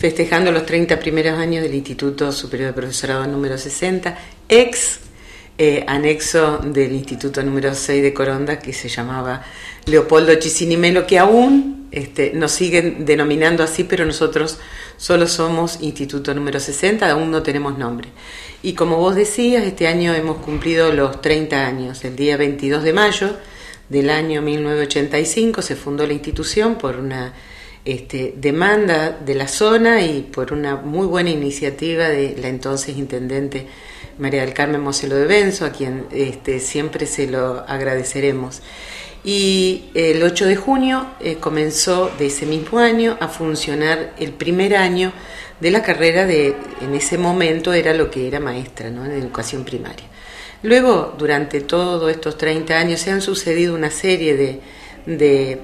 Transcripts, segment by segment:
festejando los 30 primeros años del Instituto Superior de Profesorado número 60, anexo del Instituto número 6 de Coronda, que se llamaba Leopoldo Chisini Melo, que aún nos siguen denominando así, pero nosotros solo somos Instituto número 60, aún no tenemos nombre. Y como vos decías, este año hemos cumplido los 30 años. El día 22 de mayo del año 1985 se fundó la institución por una demanda de la zona y por una muy buena iniciativa de la entonces intendente María del Carmen Moselo de Benzo, a quien siempre se lo agradeceremos. Y el 8 de junio comenzó de ese mismo año a funcionar el primer año de la carrera en ese momento era lo que era maestra, ¿no?, en educación primaria. Luego, durante todos estos 30 años se han sucedido una serie de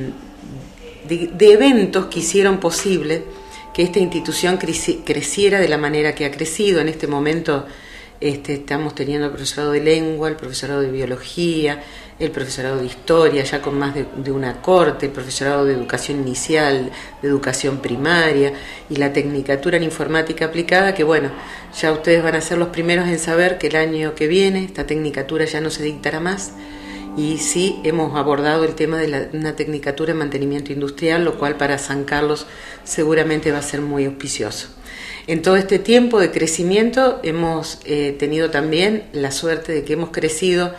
eventos que hicieron posible que esta institución creciera de la manera que ha crecido. En este momento estamos teniendo el profesorado de lengua, el profesorado de biología, el profesorado de historia, ya con más de una corte, el profesorado de educación inicial, de educación primaria y la tecnicatura en informática aplicada, que bueno, ya ustedes van a ser los primeros en saber que el año que viene esta tecnicatura ya no se dictará más. Y sí hemos abordado el tema de una tecnicatura en mantenimiento industrial, lo cual para San Carlos seguramente va a ser muy auspicioso. En todo este tiempo de crecimiento hemos tenido también la suerte de que hemos crecido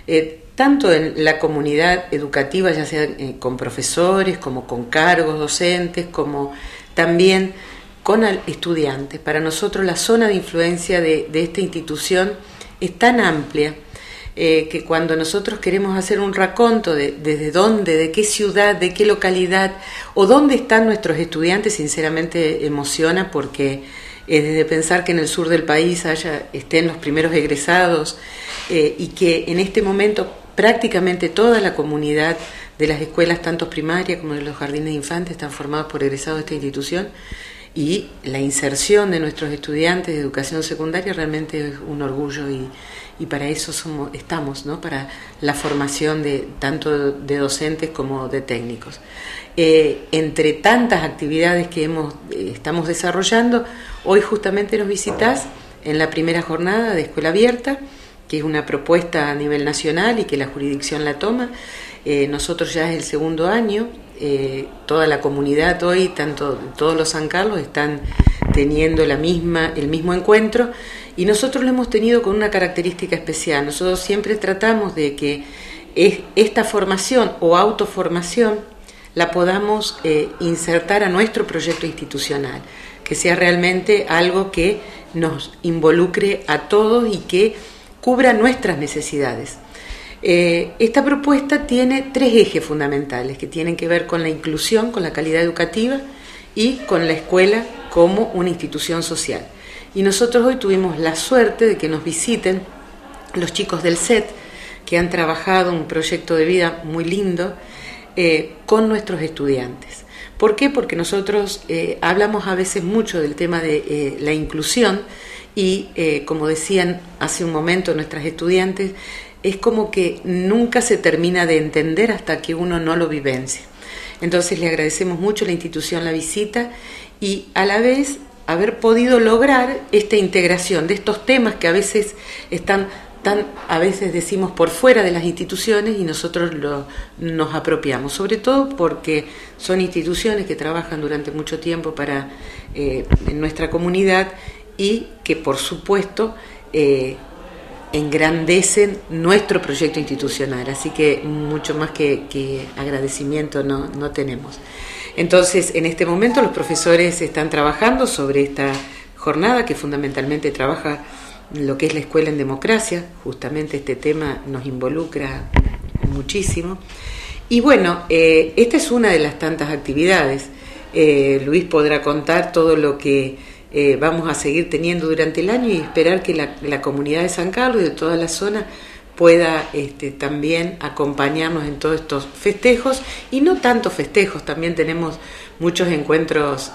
tanto en la comunidad educativa, ya sea con profesores, como con cargos docentes, como también con estudiantes. Para nosotros la zona de influencia de esta institución es tan amplia que cuando nosotros queremos hacer un raconto desde dónde, de qué ciudad, de qué localidad o dónde están nuestros estudiantes, sinceramente emociona, porque desde pensar que en el sur del país estén los primeros egresados y que en este momento prácticamente toda la comunidad de las escuelas, tanto primarias como de los jardines de infantes, están formados por egresados de esta institución, y la inserción de nuestros estudiantes de educación secundaria realmente es un orgullo y para eso estamos, ¿no?, para la formación tanto de docentes como de técnicos. Entre tantas actividades que estamos desarrollando, hoy justamente nos visitás en la primera jornada de Escuela Abierta, que es una propuesta a nivel nacional y que la jurisdicción la toma. Nosotros ya es el segundo año, toda la comunidad hoy, todos los San Carlos están teniendo el mismo encuentro, y nosotros lo hemos tenido con una característica especial. Nosotros siempre tratamos de que esta formación o autoformación la podamos insertar a nuestro proyecto institucional, que sea realmente algo que nos involucre a todos y que cubra nuestras necesidades. Esta propuesta tiene 3 ejes fundamentales que tienen que ver con la inclusión, con la calidad educativa y con la escuela como una institución social. Y nosotros hoy tuvimos la suerte de que nos visiten los chicos del SET, que han trabajado un proyecto de vida muy lindo con nuestros estudiantes. ¿Por qué? Porque nosotros hablamos a veces mucho del tema de la inclusión y, como decían hace un momento nuestras estudiantes, es como que nunca se termina de entender hasta que uno no lo vivencia. Entonces le agradecemos mucho a la institución la visita y a la vez haber podido lograr esta integración de estos temas que a veces están a veces decimos por fuera de las instituciones y nosotros nos apropiamos, sobre todo porque son instituciones que trabajan durante mucho tiempo en nuestra comunidad y que por supuesto engrandecen nuestro proyecto institucional, así que mucho más que agradecimiento no tenemos. Entonces, en este momento los profesores están trabajando sobre esta jornada que fundamentalmente trabaja lo que es la escuela en democracia. Justamente este tema nos involucra muchísimo. Y bueno, esta es una de las tantas actividades. Luis podrá contar todo lo que vamos a seguir teniendo durante el año y esperar que la comunidad de San Carlos y de toda la zona pueda también acompañarnos en todos estos festejos, y no tantos festejos, también tenemos muchos encuentros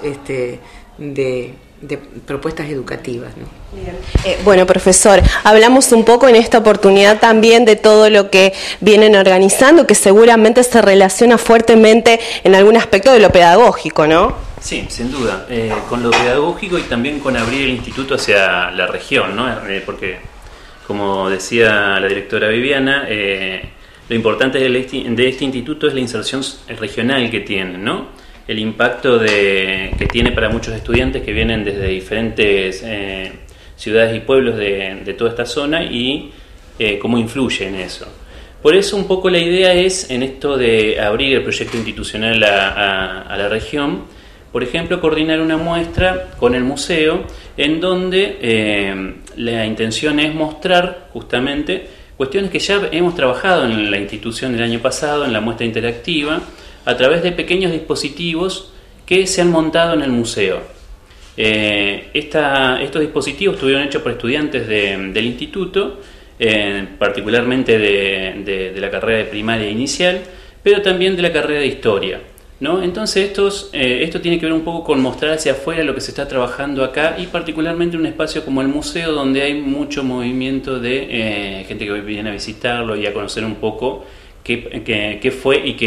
de propuestas educativas, ¿no? Bien. Bueno, profesor, hablamos un poco en esta oportunidad también de todo lo que vienen organizando, que seguramente se relaciona fuertemente en algún aspecto de lo pedagógico, ¿no? Sí, sin duda, con lo pedagógico y también con abrir el instituto hacia la región, ¿no? Porque, como decía la directora Viviana, lo importante de este instituto es la inserción regional que tiene, ¿no? El impacto que tiene para muchos estudiantes que vienen desde diferentes ciudades y pueblos de toda esta zona y cómo influye en eso. Por eso un poco la idea es, en esto de abrir el proyecto institucional a la región, por ejemplo, coordinar una muestra con el museo en donde la intención es mostrar justamente cuestiones que ya hemos trabajado en la institución el año pasado, en la muestra interactiva, a través de pequeños dispositivos que se han montado en el museo. Estos dispositivos estuvieron hechos por estudiantes del instituto, particularmente de la carrera de primaria inicial, pero también de la carrera de historia, ¿no? Entonces esto tiene que ver un poco con mostrar hacia afuera lo que se está trabajando acá y particularmente un espacio como el museo donde hay mucho movimiento de gente que viene a visitarlo y a conocer un poco qué fue y qué